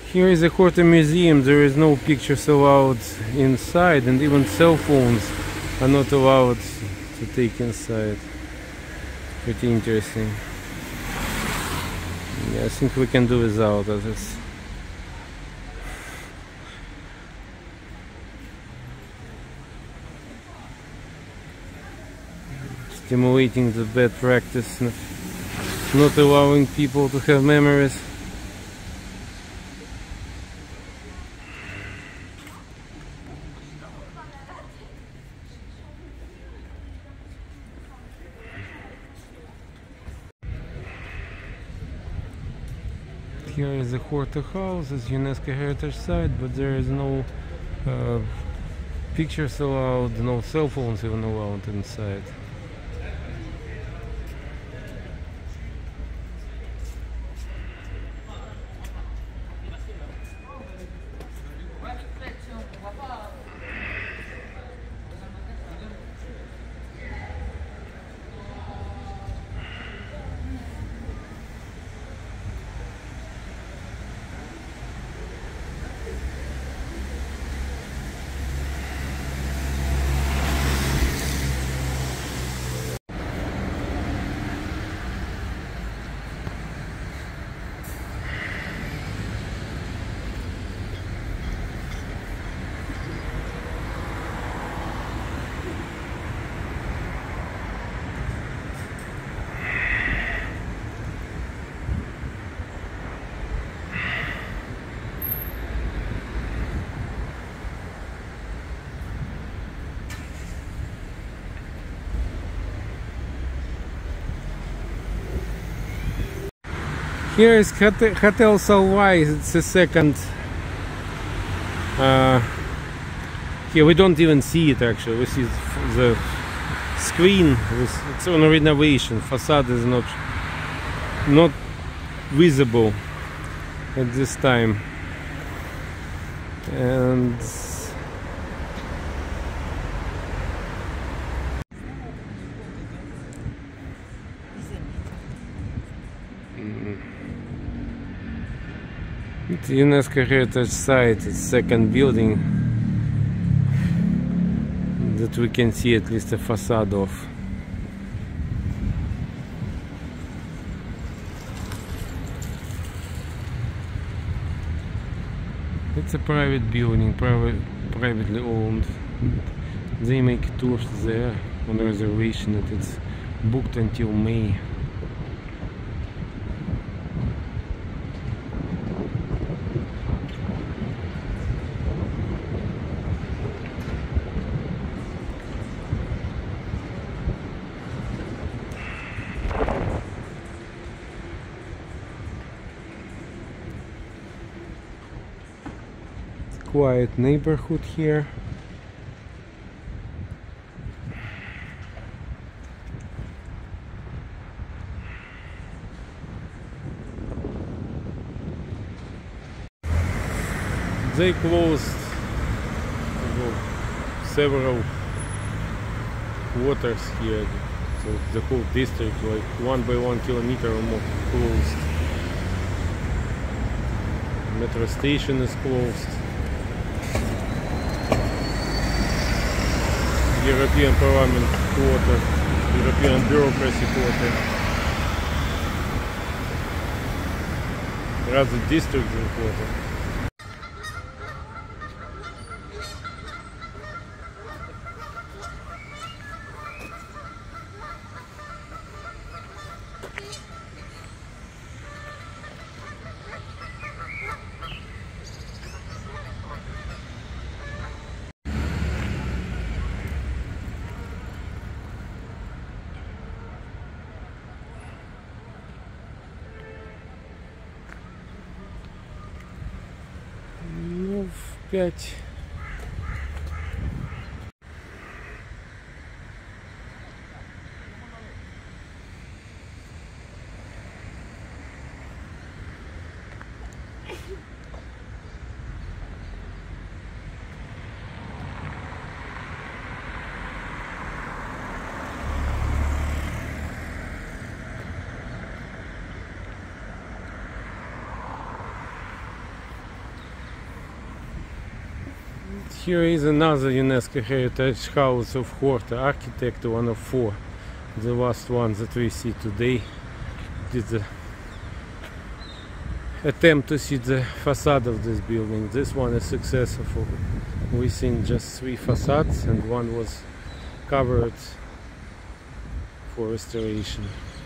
Here is a Horta museum. There is no pictures allowed inside, and even cell phones are not allowed to take inside. Pretty interesting. Yeah, I think we can do without this. Stimulating the bad practice, not allowing people to have memories. Here is the Horta house, it's UNESCO heritage site, but there is no pictures allowed, no cell phones even allowed inside. Here is Hotel Salwai. It's the second. Here we don't even see it actually. We see the screen. It's on renovation. Facade is not visible at this time. And it's UNESCO heritage site. It's second building that we can see at least a facade of. It's a private building, privately owned. They make tours there on reservation, and it's booked until May. Quiet neighborhood here. They closed several waters here, so the whole district, like 1 by 1 kilometer or more, closed. Metro station is closed. European Parliament quarter, European bureaucracy quarter, rather district than quarter. Пять. Here is another UNESCO Heritage House of Horta, architect 104. The last one that we see today. Did the attempt to see the facade of this building. This one is successful. We seen just 3 facades and one was covered for restoration.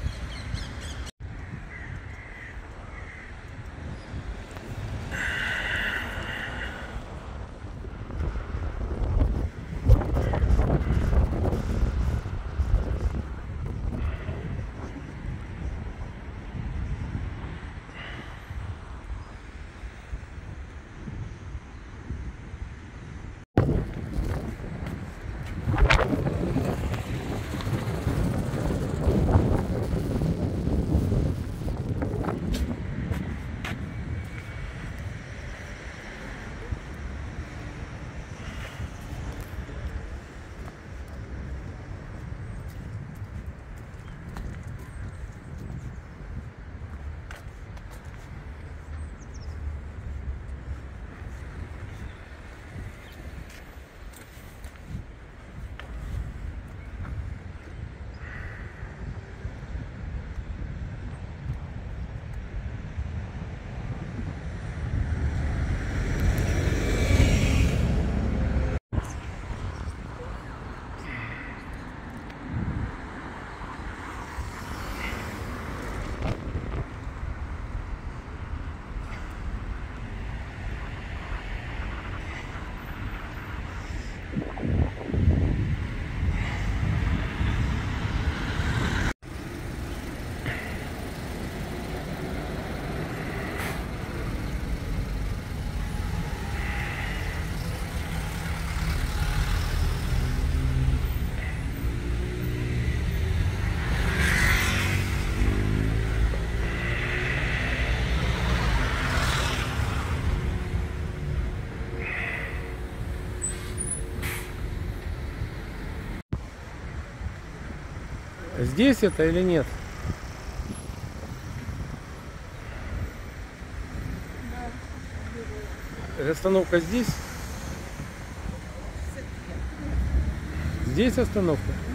Здесь это или нет? Да. Остановка здесь? Здесь остановка?